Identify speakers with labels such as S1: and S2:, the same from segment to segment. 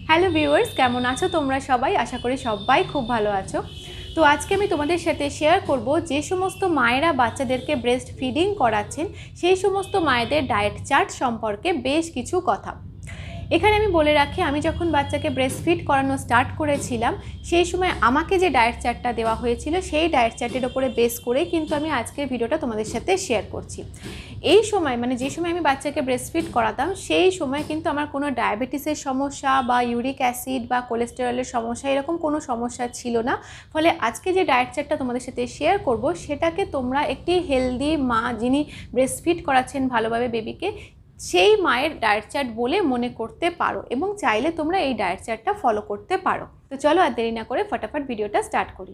S1: Hello viewers, কেমন আছো তোমরা সবাই? আশা করি সবাই খুব ভালো আছো। তো আজকে আমি তোমাদের সাথে শেয়ার করব যে সমস্ত মায়েরা বাচ্চাদেরকে ব্রেস্ট ফিডিং করাচ্ছেন সেই সমস্ত মায়েদের ডায়েট চার্ট সম্পর্কে বেশ কিছু কথা। এখানে আমি বলে রাখি, আমি যখন বাচ্চাকে ব্রেস্ট ফিড করানো স্টার্ট করেছিলাম সেই সময় আমাকে যে ডায়েট চার্টটা দেওয়া হয়েছিল সেই ডায়েট চার্টের ওপরে বেস করে কিন্তু আমি আজকের ভিডিওটা তোমাদের সাথে শেয়ার করছি। এই সময় মানে যে সময় আমি বাচ্চাকে ব্রেস্ট ফিড করাতাম সেই সময় কিন্তু আমার কোনো ডায়াবেটিসের সমস্যা বা ইউরিক অ্যাসিড বা কোলেস্টেরলের সমস্যা এরকম কোনো সমস্যা ছিল না। ফলে আজকে যে ডায়েট চার্টটা তোমাদের সাথে শেয়ার করব সেটাকে তোমরা একটি হেলদি মা যিনি ব্রেস্ট ফিড করাচ্ছেন ভালোভাবে বেবিকে সেই মায়ের ডায়েট চার্ট বলে মনে করতে পারো এবং চাইলে তোমরা এই ডায়েট চার্টটা ফলো করতে পারো। তো চলো আর দেরি না করে ফটাফট ভিডিওটা স্টার্ট করি।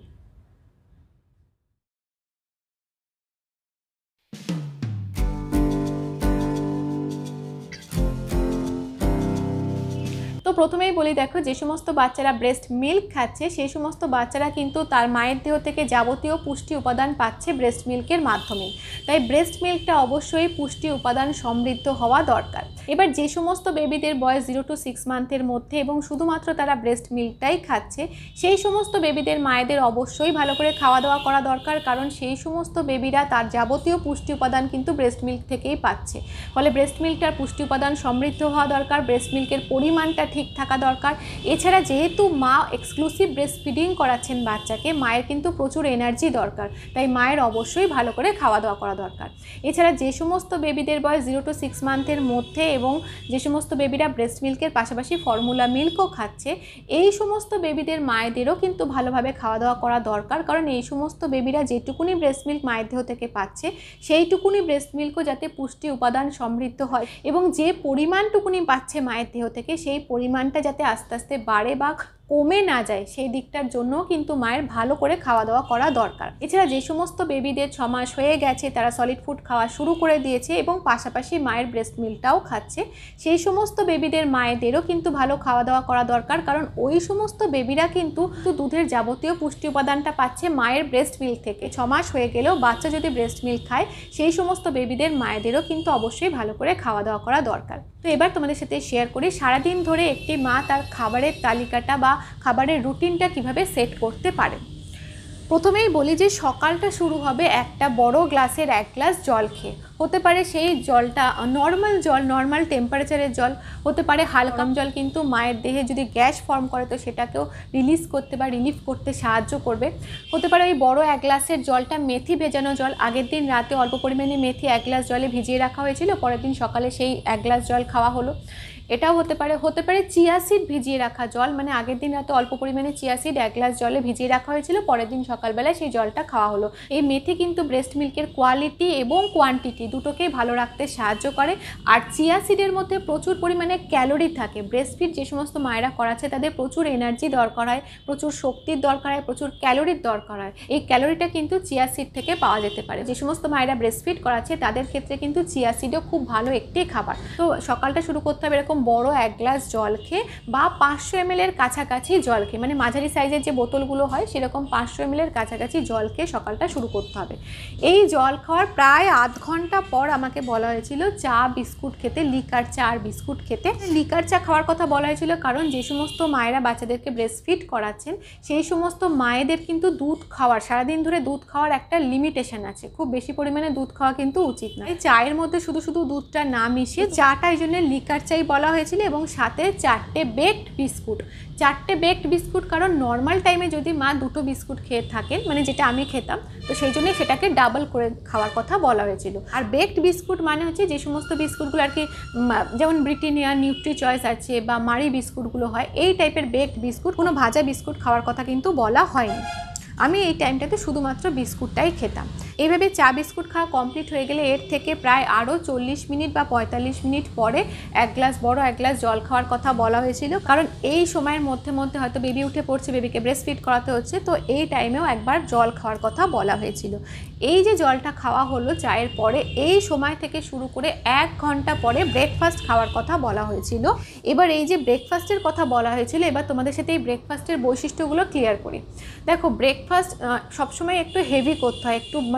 S1: তো প্রথমেই বলি, দেখো যে সমস্ত বাচ্চারা ব্রেস্ট মিল্ক খাচ্ছে সেই সমস্ত বাচ্চারা কিন্তু তার মায়ের দেহ থেকে যাবতীয় পুষ্টি উপাদান পাচ্ছে ব্রেস্ট মিল্কের মাধ্যমে। তাই ব্রেস্ট মিল্কটা অবশ্যই পুষ্টি উপাদান সমৃদ্ধ হওয়া দরকার। এবার যে সমস্ত বেবিদের বয়স 0 to 6 মান্থের মধ্যে এবং শুধুমাত্র তারা ব্রেস্ট মিল্কটাই খাচ্ছে সেই সমস্ত বেবিদের মায়েদের অবশ্যই ভালো করে খাওয়া দাওয়া করা দরকার, কারণ সেই সমস্ত বেবিরা তার যাবতীয় পুষ্টি উপাদান কিন্তু ব্রেস্ট মিল্ক থেকেই পাচ্ছে। ফলে ব্রেস্ট মিল্কটার পুষ্টি উপাদান সমৃদ্ধ হওয়া দরকার, ব্রেস্ট মিল্কের পরিমাণটা ঠিক থাকা দরকার। এছাড়া যেহেতু মা এক্সক্লুসিভ ব্রেস্ট ফিডিং করাচ্ছেন বাচ্চাকে, মায়ের কিন্তু প্রচুর এনার্জি দরকার, তাই মায়ের অবশ্যই ভালো করে খাওয়া দাওয়া করা দরকার। এছাড়া যে সমস্ত বেবিদের বয়স 0 to 6 মান্থের মধ্যে এবং যে সমস্ত বেবিরা ব্রেস্ট মিল্কের পাশাপাশি ফর্মুলা মিল্কও খাচ্ছে এই সমস্ত বেবিদের মায়েদেরও কিন্তু ভালোভাবে খাওয়া দাওয়া করা দরকার, কারণ এই সমস্ত বেবিরা যেটুকুনি ব্রেস্ট মিল্ক মায়ের দেহ থেকে পাচ্ছে সেইটুকুনি ব্রেস্ট মিল্কও যাতে পুষ্টি উপাদান সমৃদ্ধ হয় এবং যে পরিমাণটুকুনি পাচ্ছে মায়ের দেহ থেকে সেই পরিমাণটা যাতে আস্তে আস্তে বাড়ে বা কমে না যায় সেই দিকটার জন্যও কিন্তু মায়ের ভালো করে খাওয়া দাওয়া করা দরকার। এছাড়া যে সমস্ত বেবিদের 6 মাস হয়ে গেছে তারা সলিড ফুড খাওয়া শুরু করে দিয়েছে এবং পাশাপাশি মায়ের ব্রেস্ট মিল্কটাও খাচ্ছে সেই সমস্ত বেবিদের মায়েদেরও কিন্তু ভালো খাওয়া দাওয়া করা দরকার, কারণ ওই সমস্ত বেবিরা কিন্তু দুধের যাবতীয় পুষ্টি উপাদানটা পাচ্ছে মায়ের ব্রেস্ট মিল্ক থেকে। 6 মাস হয়ে গেলেও বাচ্চা যদি ব্রেস্ট মিল্ক খায় সেই সমস্ত বেবিদের মায়েদেরও কিন্তু অবশ্যই ভালো করে খাওয়া দাওয়া করা দরকার। তো এবার তোমাদের সাথে শেয়ার করি সারাদিন ধরে একটি মা তার খাবারের তালিকাটা বা খাবারের রুটিনটা কিভাবে সেট করতে পারে। প্রথমেই বলি যে সকালটা শুরু হবে একটা বড় গ্লাসের 1 গ্লাস জল খেয়ে। হতে পারে সেই জলটা নর্মাল জল, নর্মাল টেম্পারেচারের জল, হতে পারে হালকা জল, কিন্তু মায়ের দেহে যদি গ্যাস ফর্ম করে তো সেটাকেও রিলিজ করতে বা রিলিফ করতে সাহায্য করবে। হতে পারে ওই বড় 1 গ্লাসের জলটা মেথি ভেজানো জল, আগের দিন রাতে অল্প পরিমাণে মেথি 1 গ্লাস জলে ভিজিয়ে রাখা হয়েছিল, পরের দিন সকালে সেই 1 গ্লাস জল খাওয়া হলো। এটাও হতে পারে চিয়া সিড ভিজিয়ে রাখা জল, মানে আগের দিন রাতে অল্প পরিমাণে চিয়া সিড 1 গ্লাস জলে ভিজিয়ে রাখা হয়েছিল, পরের দিন সকালবেলায় সেই জলটা খাওয়া হলো। এই মেথি কিন্তু ব্রেস্ট মিল্কের কোয়ালিটি এবং কোয়ান্টিটি দুটোকেই ভালো রাখতে সাহায্য করে। আর চিয়া সিডের মধ্যে প্রচুর পরিমাণে ক্যালোরি থাকে। ব্রেস্ট ফিড যে সমস্ত মায়েরা করাচ্ছে তাদের প্রচুর এনার্জি দরকার হয়, প্রচুর শক্তির দরকার হয়, প্রচুর ক্যালোরির দরকার হয়। এই ক্যালোরিটা কিন্তু চিয়া সিড থেকে পাওয়া যেতে পারে। যে সমস্ত মায়েরা ব্রেস্ট ফিড করাচ্ছে তাদের ক্ষেত্রে কিন্তু চিয়া সিডও খুব ভালো একটি খাবার। তো সকালটা শুরু করতে হবে এরকম বড় 1 গ্লাস জল খেয়ে বা 500 ml এর কাছাকাছি জল খেয়ে, মানে মাঝারি সাইজের যে বোতলগুলো হয় সেরকম 500 ml এর কাছাকাছি জল খেয়ে সকালটা শুরু করতে হবে। এই জল খাওয়ার প্রায় আধ ঘন্টা পর আমাকে বলা হয়েছিল চা বিস্কুট খেতে, লিকার চা আর বিস্কুট খেতে। লিকার চা খাওয়ার কথা বলা হয়েছিল কারণ যে সমস্ত মায়েরা বাচ্চাদেরকে ব্রেস্ট ফিড করাচ্ছেন সেই সমস্ত মায়েদের কিন্তু দুধ খাওয়ার, সারাদিন ধরে দুধ খাওয়ার একটা লিমিটেশন আছে, খুব বেশি পরিমাণে দুধ খাওয়া কিন্তু উচিত না। এই চায়ের মধ্যে শুধু শুধু দুধটা না মিশিয়ে চাটা এই জন্য লিকার চাই বলা হয়েছিল এবং সাথে 4টে বেকড বিস্কুট। 4টে বেকড বিস্কুট, কারণ নর্মাল টাইমে যদি মা 2টো বিস্কুট খেয়ে থাকেন, মানে যেটা আমি খেতাম, তো সেই জন্য সেটাকে ডাবল করে খাওয়ার কথা বলা হয়েছিল। আর বেকড বিস্কুট মানে হচ্ছে যে সমস্ত বিস্কুটগুলো আর কি, যেমন ব্রিটানিয়া, নিউট্রি চয়েস আছে বা মারি বিস্কুটগুলো হয়, এই টাইপের বেকড বিস্কুট, কোনো ভাজা বিস্কুট খাওয়ার কথা কিন্তু বলা হয়নি। আমি এই টাইমটাতে শুধুমাত্র বিস্কুটটাই খেতাম। এইভাবে চা বিস্কুট খাওয়া কমপ্লিট হয়ে গেলে এর থেকে প্রায় আরও 40 মিনিট বা 45 মিনিট পরে 1 গ্লাস বড় 1 গ্লাস জল খাওয়ার কথা বলা হয়েছিল, কারণ এই সময়ের মধ্যে মধ্যে হয়তো বেবি উঠে পড়ছে, বেবিকে ব্রেস্ট ফিড করাতে হচ্ছে, তো এই টাইমেও একবার জল খাওয়ার কথা বলা হয়েছিল। এই যে জলটা খাওয়া হলো চায়ের পরে, এই সময় থেকে শুরু করে 1 ঘন্টা পরে ব্রেকফাস্ট খাওয়ার কথা বলা হয়েছিল। এবার এই যে ব্রেকফাস্টের কথা বলা হয়েছিল, এবার তোমাদের সাথে এই ব্রেকফাস্টের বৈশিষ্ট্যগুলো ক্লিয়ার করি। দেখো, ব্রেকফাস্ট সবসময় একটু হেভি করতে হয়, একটু মানে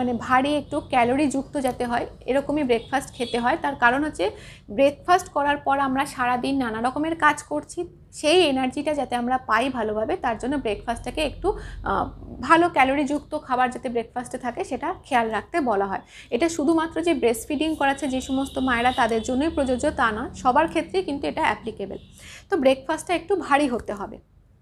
S1: মানে ভারী একটু ক্যালোরিযুক্ত যাতে হয় এরকমই ব্রেকফাস্ট খেতে হয়। তার কারণ হচ্ছে ব্রেকফাস্ট করার পর আমরা সারাদিন নানা রকমের কাজ করছি, সেই এনার্জিটা যাতে আমরা পাই ভালোভাবে, তার জন্য ব্রেকফাস্টটাকে একটু ভালো ক্যালোরিযুক্ত খাবার যাতে ব্রেকফাস্টে থাকে সেটা খেয়াল রাখতে বলা হয়। এটা শুধুমাত্র যে ব্রেস্ট ফিডিং করাচ্ছে যে সমস্ত মায়েরা তাদের জন্যই প্রযোজ্য তা নয়, সবার ক্ষেত্রেই কিন্তু এটা অ্যাপ্লিকেবল। তো ব্রেকফাস্টটা একটু ভারী হতে হবে।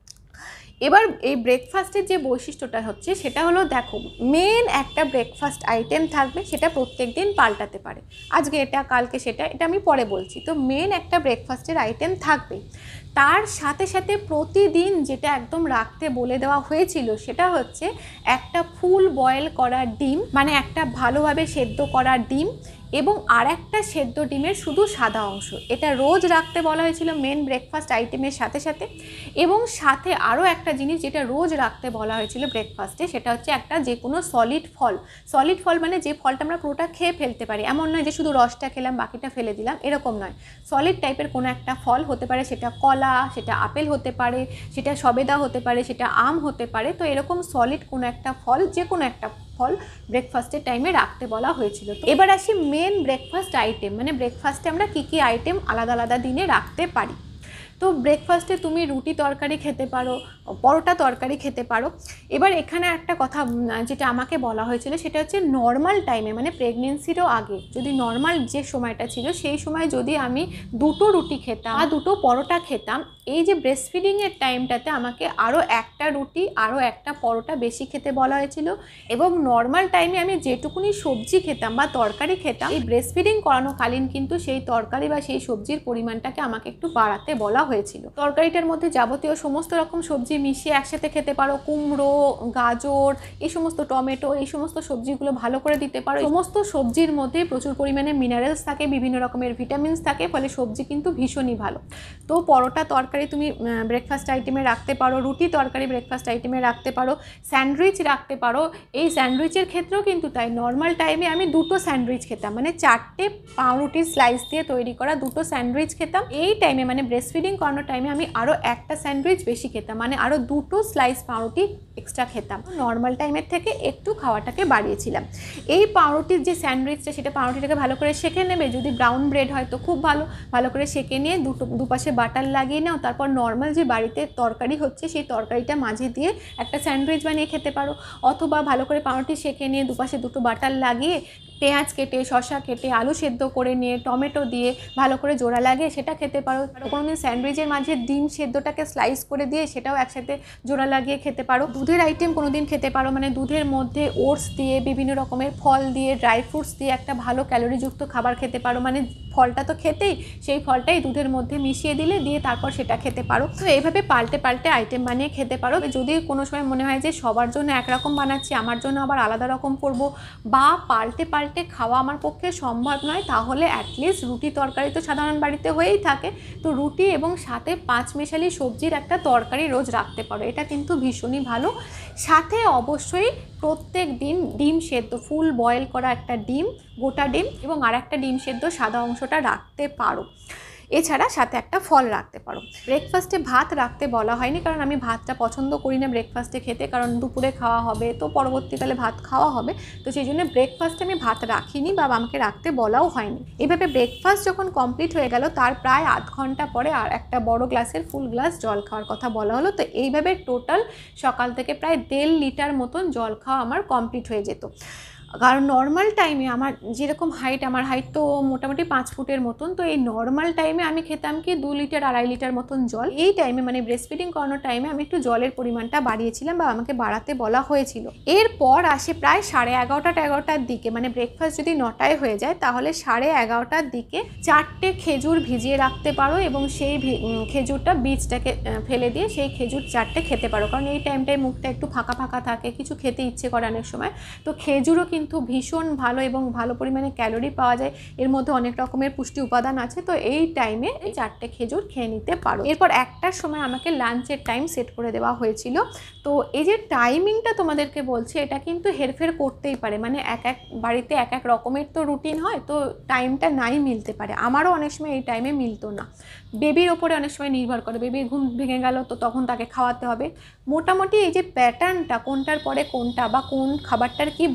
S1: এবার এই ব্রেকফাস্টের যে বৈশিষ্ট্যটা হচ্ছে সেটা হলো, দেখো মেন একটা ব্রেকফাস্ট আইটেম থাকবে, সেটা প্রত্যেক দিন পাল্টাতে পারে, আজকে এটা কালকে সেটা, এটা আমি পরে বলছি। তো মেন একটা ব্রেকফাস্টের আইটেম থাকবে, তার সাথে সাথে প্রতিদিন যেটা একদম রাখতে বলে দেওয়া হয়েছিল সেটা হচ্ছে একটা ফুল বয়েল করা ডিম, মানে একটা ভালোভাবে সেদ্ধ করা ডিম এবং আর একটা সেদ্ধ ডিমের শুধু সাদা অংশ, এটা রোজ রাখতে বলা হয়েছিল মেন ব্রেকফাস্ট আইটেমের সাথে সাথে। এবং সাথে আরও একটা জিনিস যেটা রোজ রাখতে বলা হয়েছিল ব্রেকফাস্টে, সেটা হচ্ছে একটা যে কোনো সলিড ফল। সলিড ফল মানে যে ফলটা আমরা পুরোটা খেয়ে ফেলতে পারি, এমন নয় যে শুধু রসটা খেলাম বাকিটা ফেলে দিলাম, এরকম নয়। সলিড টাইপের কোনো একটা ফল হতে পারে, সেটা কলা, সেটা আপেল হতে পারে, সেটা সবেদা হতে পারে, সেটা আম হতে পারে। তো এরকম সলিড কোনো একটা ফল, যে কোনো একটা ফল ব্রেকফাস্টের টাইমে রাখতে বলা হয়েছিল। তো এবার আসি মেন ব্রেকফাস্ট আইটেম, মানে ব্রেকফাস্টে আমরা কী কী আইটেম আলাদা আলাদা দিনে রাখতে পারি। তো ব্রেকফাস্টে তুমি রুটি তরকারি খেতে পারো, পরোটা তরকারি খেতে পারো। এবার এখানে একটা কথা যেটা আমাকে বলা হয়েছিল সেটা হচ্ছে নর্মাল টাইমে, মানে প্রেগনেন্সিরও আগে যদি নর্মাল যে সময়টা ছিল সেই সময় যদি আমি দুটো রুটি খেতাম বা দুটো পরোটা খেতাম, এই যে ব্রেস্ট ফিডিংয়ের টাইমটাতে আমাকে আরও একটা রুটি আরও একটা পরোটা বেশি খেতে বলা হয়েছিল। এবং নর্মাল টাইমে আমি যেটুকুনি সবজি খেতাম বা তরকারি খেতাম, এই ব্রেস্ট ফিডিং করানোকালীন কিন্তু সেই তরকারি বা সেই সবজির পরিমাণটাকে আমাকে একটু বাড়াতে বলা হয়েছিল। তরকারিটার মধ্যে যাবতীয় সমস্ত রকম সবজি মিশিয়ে একসাথে খেতে পারো, কুমড়ো, গাজর, এই সমস্ত টমেটো, এই সমস্ত সবজিগুলো ভালো করে দিতে পারো। সমস্ত সবজির মধ্যে প্রচুর পরিমাণে মিনারেলস থাকে, বিভিন্ন রকমের ভিটামিনস থাকে, ফলে সবজি কিন্তু ভীষণই ভালো। তো পরোটা তরকারি তুমি ব্রেকফাস্ট আইটেমে রাখতে পারো, রুটি তরকারি ব্রেকফাস্ট আইটেমে রাখতে পারো, স্যান্ডউইচ রাখতে পারো। এই স্যান্ডউইচের ক্ষেত্রেও কিন্তু তাই, নর্মাল টাইমে আমি দুটো স্যান্ডউইচ খেতাম, মানে 4টে পাউরুটির স্লাইস দিয়ে তৈরি করা দুটো স্যান্ডউইচ খেতাম। এই টাইমে মানে ব্রেস্ট ফিডিং করানোর টাইমে আমি আরও একটা স্যান্ডউইচ বেশি খেতাম, মানে আরও দুটো স্লাইস পাউরুটি এক্সট্রা খেতাম। নর্মাল টাইমের থেকে একটু খাওয়াটাকে বাড়িয়েছিলাম। এই পাউরুটির যে স্যান্ডউইচটা, সেটা পাউরুটিটাকে ভালো করে সেঁকে নেবে, যদি ব্রাউন ব্রেড হয় তো খুব ভালো, ভালো করে সেঁকে নিয়ে দুপাশে বাটার লাগিয়ে নাও। তারপর নর্মাল যে বাড়িতে তরকারি হচ্ছে সেই তরকারিটা মাঝে দিয়ে একটা স্যান্ডউইচ বানিয়ে খেতে পারো। অথবা ভালো করে পাউরুটি সেঁকে নিয়ে দুপাশে দুটো বাটার লাগিয়ে পেঁয়াজ কেটে, শসা কেটে, আলু সেদ্ধ করে নিয়ে, টমেটো দিয়ে ভালো করে জোড়া লাগিয়ে সেটা খেতে পারো। কোনোদিন স্যান্ডউইচের মাঝে ডিম সেদ্ধটাকে স্লাইস করে দিয়ে সেটাও একসাথে জোড়া লাগিয়ে খেতে পারো। দুধের আইটেম কোনোদিন খেতে পারো, মানে দুধের মধ্যে ওটস দিয়ে, বিভিন্ন রকমের ফল দিয়ে, ড্রাই ফ্রুটস দিয়ে একটা ভালো ক্যালোরিযুক্ত খাবার খেতে পারো। মানে ফলটা তো খেতেই, সেই ফলটাই দুধের মধ্যে মিশিয়ে দিয়ে তারপর সেটা খেতে পারো। তো এইভাবে পাল্টে পাল্টে আইটেম বানিয়ে খেতে পারো। যদি কোনো সময় মনে হয় যে সবার জন্য একরকম বানাচ্ছি, আমার জন্য আবার আলাদা রকম করব, বা পাল্টে পাল্টে খাওয়া আমার পক্ষে সম্ভব নয়, তাহলে অ্যাটলিস্ট রুটি তরকারি তো সাধারণ বাড়িতে হয়েই থাকে, তো রুটি এবং সাথে 5 মেশালি সবজির একটা তরকারি রোজ রাখতে পারো। এটা কিন্তু ভীষণই ভালো। সাথে অবশ্যই প্রত্যেক দিন ডিম সেদ্ধ, ফুল বয়েল করা একটা ডিম, গোটা ডিম এবং আর একটা ডিম সেদ্ধ সাদা অংশটা রাখতে পারো। এছাড়া সাথে একটা ফল রাখতে পারো। ব্রেকফাস্টে ভাত রাখতে বলা হয়নি, কারণ আমি ভাতটা পছন্দ করি না ব্রেকফাস্টে খেতে, কারণ দুপুরে খাওয়া হবে তো পরবর্তীকালে ভাত খাওয়া হবে, তো সেই জন্য ব্রেকফাস্টে আমি ভাত রাখিনি বা আমাকে রাখতে বলাও হয়নি। এভাবে ব্রেকফাস্ট যখন কমপ্লিট হয়ে গেল, তার প্রায় আধ ঘন্টা পরে আর একটা বড় গ্লাসের ফুল গ্লাস জল খাওয়ার কথা বলা হলো। তো এইভাবে টোটাল সকাল থেকে প্রায় 1.5 লিটার মতন জল খাওয়া আমার কমপ্লিট হয়ে যেত। কারণ নর্মাল টাইমে আমার যেরকম হাইট, আমার হাইট তো মোটামুটি 5 ফুটের মতন, তো এই নর্মাল টাইমে আমি খেতাম কি 2 লিটার 2.5 লিটার মতন জল। এই টাইমে মানে ব্রেস্ট ফিডিং করানোর টাইমে আমি একটু জলের পরিমাণটা বাড়িয়েছিলাম বা আমাকে বাড়াতে বলা হয়েছিল। এরপর আসে প্রায় 11:30টার দিকে, মানে ব্রেকফাস্ট যদি 9টায় হয়ে যায় তাহলে 11:30টার দিকে 4টে খেজুর ভিজিয়ে রাখতে পারো এবং সেই খেজুরটা বীজটাকে ফেলে দিয়ে সেই খেজুর 4টে খেতে পারো, কারণ এই টাইমটায় মুখটা একটু ফাঁকা ফাঁকা থাকে, কিছু খেতে ইচ্ছে করে অনেক সময়। তো খেজুরও কিন্তু ভীষণ ভালো এবং ভালো পরিমাণে ক্যালোরি পাওয়া যায়, এর মধ্যে অনেক রকমের পুষ্টি উপাদান আছে। তো এই টাইমে এই 4টে খেজুর খেয়ে নিতে পারো। এরপর 1টার সময় আমাকে লাঞ্চের টাইম সেট করে দেওয়া হয়েছিল। তো এই যে টাইমিংটা তোমাদেরকে বলছে, এটা কিন্তু হেরফের করতেই পারে, মানে এক এক বাড়িতে এক এক রকমের তো রুটিন হয়, তো টাইমটা নাই মিলতে পারে। আমারও অনেক সময় এই টাইমে মিলতো না, বেবির ওপরে অনেক সময় নির্ভর করে, বেবির ঘুম ভেঙে গেল তো তখন তাকে খাওয়াতে হবে। মোটামুটি এই যে প্যাটার্নটা, কোনটার পরে কোনটা বা কোন খাবারটার কি বৈশিষ্ট্য,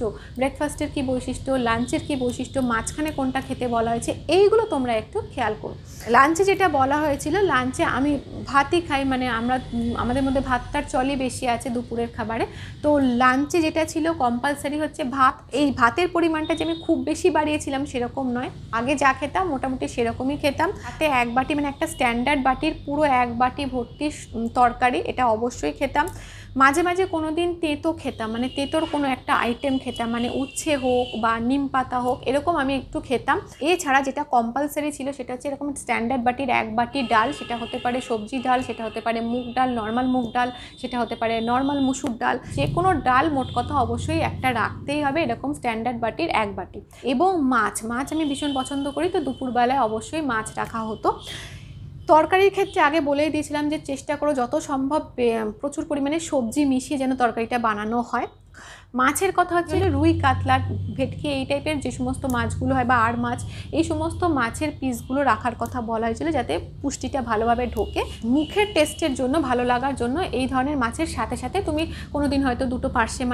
S1: বৈশিষ্ট্য, ব্রেকফাস্টের কী বৈশিষ্ট্য, লাঞ্চের কী বৈশিষ্ট্য, মাঝখানে কোনটা খেতে বলা হয়েছে, এইগুলো তোমরা একটু খেয়াল করো। লাঞ্চে যেটা বলা হয়েছিল, লাঞ্চে আমি ভাতই খাই, মানে আমাদের মধ্যে ভাতটার চলই বেশি আছে দুপুরের খাবারে। তো লাঞ্চে যেটা ছিল কম্পালসারি হচ্ছে ভাত। এই ভাতের পরিমাণটা যে আমি খুব বেশি বাড়িয়েছিলাম সেরকম নয়, আগে যা খেতাম মোটামুটি সেরকমই খেতাম। তাতে এক বাটি, মানে একটা স্ট্যান্ডার্ড বাটির পুরো এক বাটি ভর্তি তরকারি, এটা অবশ্যই খেতাম। মাঝে মাঝে কোনো দিন তেঁতো খেতাম, মানে তেঁতোর কোনো একটা আইটেম খেতাম, মানে উচ্ছে হোক বা নিম পাতা হোক, এরকম আমি একটু খেতাম। এছাড়া যেটা কম্পালসারি ছিল সেটা হচ্ছে এরকম স্ট্যান্ডার্ড বাটির এক বাটি ডাল, সেটা হতে পারে সবজি ডাল, সেটা হতে পারে মুগ ডাল, নর্মাল মুগ ডাল, সেটা হতে পারে নর্মাল মুসুর ডাল, যে কোনো ডাল মোট কথা অবশ্যই একটা রাখতেই হবে, এরকম স্ট্যান্ডার্ড বাটির এক বাটি। এবং মাছ আমি ভীষণ পছন্দ করি, তো দুপুরবেলায় অবশ্যই মাছ রাখা হতো। তরকারির ক্ষেত্রে আগে বলেই দিয়েছিলাম যে চেষ্টা করো যত সম্ভব প্রচুর পরিমাণে সবজি মিশিয়ে যেন তরকারিটা বানানো হয়। মাছের কথা হচ্ছে রুই, কাতলা, ভেটকি, এই টাইপের যে সমস্ত মাছগুলো হয় বা আর মাছ, এই সমস্ত মাছের পিসগুলো রাখার কথা বলা হয়েছিল যাতে পুষ্টিটা ভালোভাবে ঢোকে। মুখের টেস্টের জন্য, ভালো লাগার জন্য এই ধরনের মাছের সাথে সাথে তুমি কোনো দিন হয়তো দুটো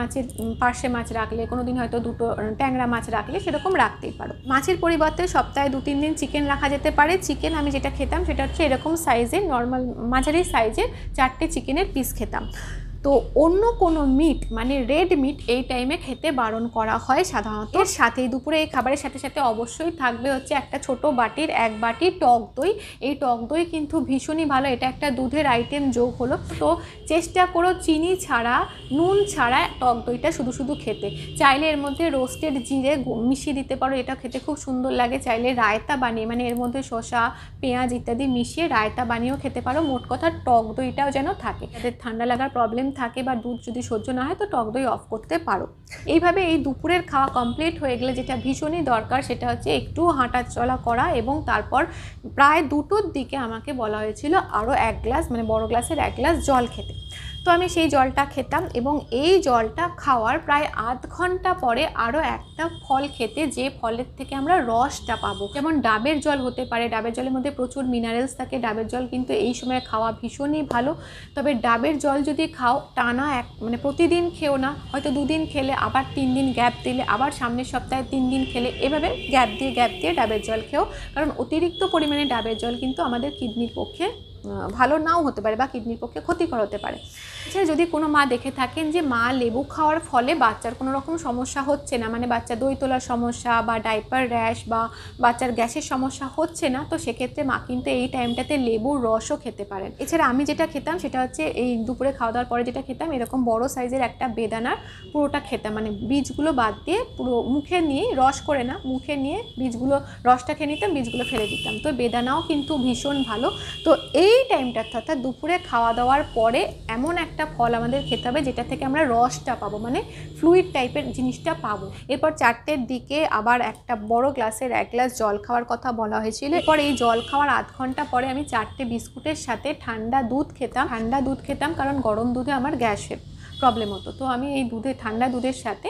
S1: পার্শে মাছ রাখলে, কোনো দিন হয়তো দুটো ট্যাংরা মাছ রাখলে, সেরকম রাখতেই পারো। মাছের পরিবর্তে সপ্তাহে 2-3 দিন চিকেন রাখা যেতে পারে। চিকেন আমি যেটা খেতাম সেটা হচ্ছে এরকম সাইজের, নর্মাল মাঝারি সাইজের 4টে চিকেনের পিস খেতাম। তো অন্য কোনো মিট, মানে রেড মিট, এই টাইমে খেতে বারণ করা হয় সাধারণত। এর সাথে দুপুরে এই খাবারের সাথে সাথে অবশ্যই থাকবে হচ্ছে একটা ছোট বাটির 1 বাটি টক দই। এই টক দই কিন্তু ভীষণই ভালো, এটা একটা দুধের আইটেম যোগ হলো। তো চেষ্টা করো চিনি ছাড়া, নুন ছাড়া টক দইটা শুধু শুধু খেতে। চাইলে এর মধ্যে রোস্টেড জিরে মিশিয়ে দিতে পারো, এটা খেতে খুব সুন্দর লাগে। চাইলে রায়তা বানিয়ে, মানে এর মধ্যে শসা, পেঁয়াজ ইত্যাদি মিশিয়ে রায়তা বানিয়েও খেতে পারো। মোট কথা টক দইটাও যেন থাকে। যাদের ঠান্ডা লাগার প্রবলেম থাকে বা দুধ যদি সহ্য না হয় তো টক দই অফ করতে পারো। এইভাবে এই দুপুরের খাওয়া কমপ্লিট হয়ে গেলে যেটা ভীষণই দরকার সেটা হচ্ছে একটু হাঁটা চলা করা, এবং তারপর প্রায় 2টোর দিকে আমাকে বলা হয়েছিল আরও 1 গ্লাস, মানে বড় গ্লাসের 1 গ্লাস জল খেতে। তো আমি সেই জলটা খেতাম, এবং এই জলটা খাওয়ার প্রায় আধ ঘন্টা পরে আরও একটা ফল খেতে, যে ফলের থেকে আমরা রসটা পাবো। যেমন ডাবের জল হতে পারে, ডাবের জলের মধ্যে প্রচুর মিনারেলস থাকে, ডাবের জল কিন্তু এই সময় খাওয়া ভীষণই ভালো। তবে ডাবের জল যদি খাও টানা মানে প্রতিদিন খেও না, হয়তো 2 দিন খেলে, আবার 3 দিন গ্যাপ দিলে, আবার সামনের সপ্তাহে 3 দিন খেলে, এভাবে গ্যাপ দিয়ে ডাবের জল খেও। কারণ অতিরিক্ত পরিমাণে ডাবের জল কিন্তু আমাদের কিডনির পক্ষে ভালো নাও হতে পারে বা কিডনির পক্ষে ক্ষতিকর হতে পারে। এছাড়া যদি কোনো মা দেখে থাকেন যে মা লেবু খাওয়ার ফলে বাচ্চার কোনো রকম সমস্যা হচ্ছে না, মানে বাচ্চা দই তোলার সমস্যা বা ডাইপার র্যাশ বা বাচ্চার গ্যাসের সমস্যা হচ্ছে না, তো সেক্ষেত্রে মা কিন্তু এই টাইমটাতে লেবুর রসও খেতে পারেন। এছাড়া আমি যেটা খেতাম সেটা হচ্ছে এই দুপুরে খাওয়া দাওয়ার পরে যেটা খেতাম, এরকম বড় সাইজের একটা বেদানার পুরোটা খেতাম, মানে বীজগুলো বাদ দিয়ে পুরো মুখে নিয়ে, রস করে না, মুখে নিয়ে বীজগুলো, রসটা খেয়ে নিতাম, বীজগুলো ফেলে দিতাম। তো বেদানাও কিন্তু ভীষণ ভালো। তো এই টাইমটা অর্থাৎ দুপুরে খাওয়া দাওয়ার পরে এমন একটা ফল আমাদের খেতে হবে যেটা থেকে আমরা রসটা পাবো, মানে ফ্লুইড টাইপের জিনিসটা পাবো। এরপর 4টের দিকে আবার একটা বড় গ্লাসের 1 গ্লাস জল খাওয়ার কথা বলা হয়েছিল। এরপর এই জল খাওয়ার আধ ঘন্টা পরে আমি 4টে বিস্কুটের সাথে ঠান্ডা দুধ খেতাম, কারণ গরম দুধে আমার গ্যাসের প্রবলেম হতো। তো আমি এই ঠান্ডা দুধের সাথে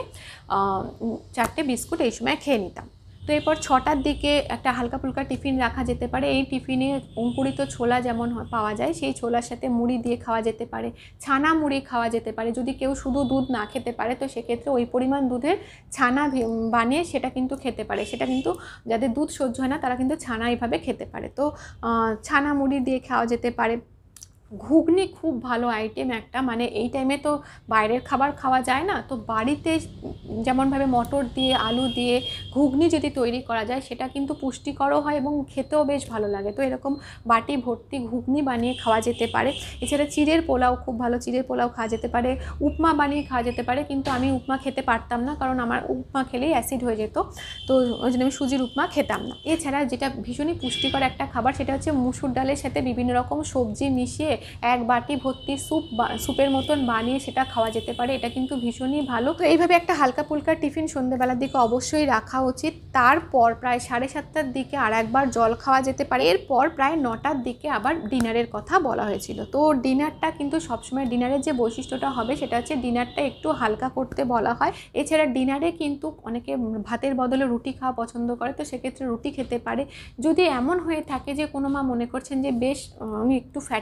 S1: 4টে বিস্কুট এই সময় খেয়ে নিতাম। তো এরপর 6টার দিকে একটা হালকা ফুলকা টিফিন রাখা যেতে পারে। এই টিফিনে অঙ্কুরিত ছোলা যেমন পাওয়া যায়, সেই ছোলার সাথে মুড়ি দিয়ে খাওয়া যেতে পারে, ছানা মুড়ি খাওয়া যেতে পারে। যদি কেউ শুধু দুধ না খেতে পারে তো সেক্ষেত্রে ওই পরিমাণ দুধের ছানা বানিয়ে সেটা কিন্তু খেতে পারে। সেটা কিন্তু যাদের দুধ সহ্য হয় না তারা কিন্তু ছানা এইভাবে খেতে পারে। তো ছানা মুড়ি দিয়ে খাওয়া যেতে পারে। ঘুগনি খুব ভালো আইটেম একটা, মানে এই টাইমে তো বাইরের খাবার খাওয়া যায় না, তো বাড়িতে যেমনভাবে মটর দিয়ে, আলু দিয়ে ঘুগনি যদি তৈরি করা যায় সেটা কিন্তু পুষ্টিকরও হয় এবং খেতেও বেশ ভালো লাগে। তো এরকম বাটি ভর্তি ঘুগনি বানিয়ে খাওয়া যেতে পারে। এছাড়া চিড়ের পোলাও খুব ভালো, চিড়ের পোলাও খাওয়া যেতে পারে। উপমা বানিয়ে খাওয়া যেতে পারে, কিন্তু আমি উপমা খেতে পারতাম না, কারণ আমার উপমা খেলেই অ্যাসিড হয়ে যেত, তো ওই জন্য আমি সুজির উপমা খেতাম না। এছাড়া যেটা ভীষণই পুষ্টিকর একটা খাবার সেটা হচ্ছে মুসুর ডালের সাথে বিভিন্ন রকম সবজি মিশিয়ে 1 বাটি ভর্তি স্যুপের মতন বানিয়ে সেটা খাওয়া যেতে পারে। এটা কিন্তু ভীষণই ভালো। তো এইভাবে একটা হালকা ফুলকা টিফিন সন্ধ্যেবেলার দিকে অবশ্যই রাখা উচিত। তারপর প্রায় 7:30টার দিকে আর একবার জল খাওয়া যেতে পারে। এরপর প্রায় 9টার দিকে আবার ডিনারের কথা বলা হয়েছিল। তো ডিনারটা কিন্তু সবসময়, ডিনারের যে বৈশিষ্ট্যটা হবে সেটা হচ্ছে ডিনারটা একটু হালকা করতে বলা হয়। এছাড়া ডিনারে কিন্তু অনেকে ভাতের বদলে রুটি খাওয়া পছন্দ করে, তো সেক্ষেত্রে রুটি খেতে পারে। যদি এমন হয়ে থাকে যে কোনো মা মনে করছেন যে বেশ উনি একটু ফ্যাটি হয়ে গেছে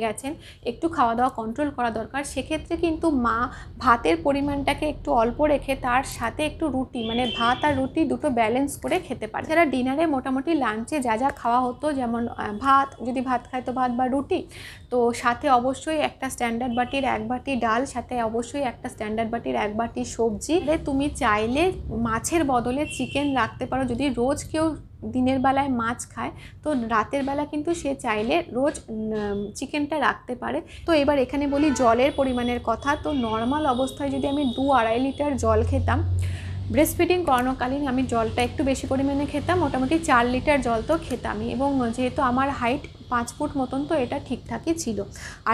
S1: গেছেন, একটু খাওয়া দাওয়া কন্ট্রোল করা দরকার, সেক্ষেত্রে কিন্তু মা ভাতের পরিমাণটাকে একটু অল্প রেখে তার সাথে একটু রুটি, মানে ভাত আর রুটি দুটো ব্যালেন্স করে খেতে পারে। যারা ডিনারে মোটামুটি লাঞ্চে যা যা খাওয়া হতো, যেমন ভাত, যদি ভাত খায় তো ভাত বা রুটি, তো সাথে অবশ্যই একটা স্ট্যান্ডার্ড বাটির 1 বাটি ডাল, সাথে অবশ্যই একটা স্ট্যান্ডার্ড বাটির 1 বাটি সবজি। তুমি চাইলে মাছের বদলে চিকেন রাখতে পারো। যদি রোজ কেউ দিনের বেলায় মাছ খায় তো রাতের বেলা কিন্তু সে চাইলে রোজ চিকেনটা রাখতে পারে। তো এবার এখানে বলি জলের পরিমাণের কথা। তো নর্মাল অবস্থায় যদি আমি 2-2.5 লিটার জল খেতাম, ব্রেস্ট ফিডিং করানোকালীন আমি জলটা একটু বেশি পরিমাণে খেতাম, মোটামুটি 4 লিটার জল তো খেতামই। এবং যেহেতু আমার হাইট 5 ফুট মতন, তো এটা ঠিকঠাকই ছিল। আর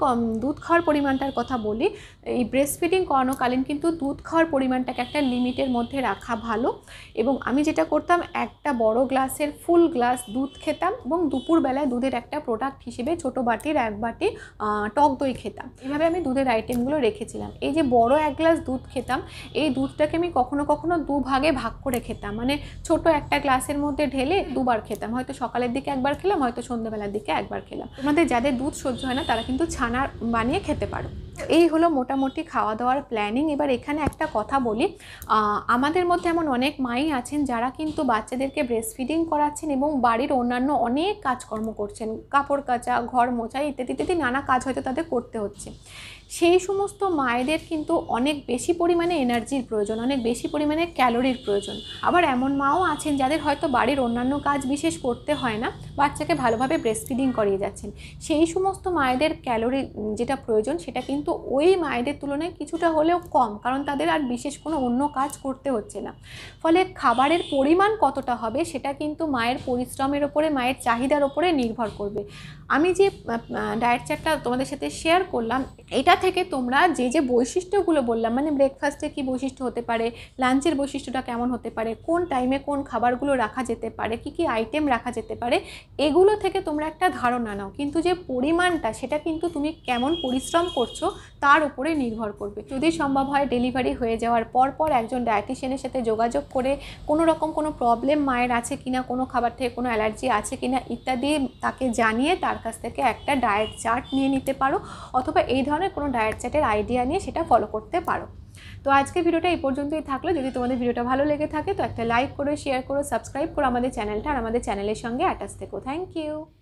S1: দুধ খাওয়ার পরিমাণটার কথা বলি, এই ব্রেস্ট ফিডিং করানোকালীন কিন্তু দুধ খাওয়ার পরিমাণটাকে একটা লিমিটের মধ্যে রাখা ভালো। এবং আমি যেটা করতাম, একটা বড় গ্লাসের ফুল গ্লাস দুধ খেতাম এবং দুপুরবেলায় দুধের একটা প্রোডাক্ট হিসেবে ছোটো বাটির 1 বাটি টক দই খেতাম। এভাবে আমি দুধের আইটেমগুলো রেখেছিলাম। এই যে বড় 1 গ্লাস দুধ খেতাম, এই দুধটাকে আমি কখনো কখনো 2 ভাগে ভাগ করে খেতাম, মানে ছোট একটা গ্লাসের মধ্যে ঢেলে 2 বার খেতাম। হয়তো সকালের দিকে 1 বার খেলাম, হয়তো সন্ধ্যেবেলার দিকে 1 বার খেলাম। তোমাদের যাদের দুধ সহ্য হয় না তারা কিন্তু ছানা বানিয়ে খেতে পারো। এই হলো মোটামুটি খাওয়া দাওয়ার প্ল্যানিং। এবার এখানে একটা কথা বলি, আমাদের মধ্যে এমন অনেক মাই আছেন যারা কিন্তু বাচ্চাদেরকে ব্রেস্ট ফিডিং করাচ্ছেন এবং বাড়ির অন্যান্য অনেক কাজকর্ম করছেন, কাপড় কাচা, ঘর মোছা ইত্যাদি ইত্যাদি নানা কাজ হয়তো তাদের করতে হচ্ছে। সেই সমস্ত মায়েদের কিন্তু অনেক বেশি পরিমাণে এনার্জির প্রয়োজন, অনেক বেশি পরিমাণে ক্যালোরির প্রয়োজন। আবার এমন মাও আছেন যাদের হয়তো বাড়ির অন্যান্য কাজ বিশেষ করতে হয় না, বাচ্চাকে ভালোভাবে ব্রেস্ট ফিডিং করিয়ে যাচ্ছেন। সেই সমস্ত মায়েদের ক্যালোরি যেটা প্রয়োজন সেটা কিন্তু ওই মায়েদের তুলনায় কিছুটা হলেও কম, কারণ তাদের আর বিশেষ কোনো অন্য কাজ করতে হচ্ছে না। ফলে খাবারের পরিমাণ কতটা হবে সেটা কিন্তু মায়ের পরিশ্রমের ওপরে, মায়ের চাহিদার ওপরে নির্ভর করবে। আমি যে ডায়েট চার্টটা তোমাদের সাথে শেয়ার করলাম, এটা থেকে তোমরা যে যে বৈশিষ্ট্যগুলো বললাম, মানে ব্রেকফাস্টে কী বৈশিষ্ট্য হতে পারে, লাঞ্চের বৈশিষ্ট্যটা কেমন হতে পারে, কোন টাইমে কোন খাবারগুলো রাখা যেতে পারে, কী কী আইটেম রাখা যেতে পারে, এগুলো থেকে তোমরা একটা ধারণা নাও। কিন্তু যে পরিমাণটা সেটা কিন্তু তুমি কেমন পরিশ্রম করছো তার উপরে নির্ভর করবে। যদি সম্ভব হয় ডেলিভারি হয়ে যাওয়ার পর একজন ডায়েটিশিয়ানের সাথে যোগাযোগ করে কোনো রকম কোনো প্রবলেম মায়ের আছে কিনা, কোনো খাবার থেকে কোনো অ্যালার্জি আছে কিনা ইত্যাদি তাকে জানিয়ে তার কাছ থেকে একটা ডায়েট চার্ট নিয়ে নিতে পারো, অথবা এই ধরনের কোনো ডায়েট চার্টের আইডিয়া নিয়ে সেটা ফলো করতে পারো। তো আজকে ভিডিওটা এই পর্যন্তই থাকলো। যদি তোমাদের ভিডিওটা ভালো লেগে থাকে তো একটা লাইক করো, শেয়ার করো, সাবস্ক্রাইব করো আমাদের চ্যানেলটা, আর আমাদের চ্যানেলের সঙ্গে অ্যাটাচ থেকো। Thank you.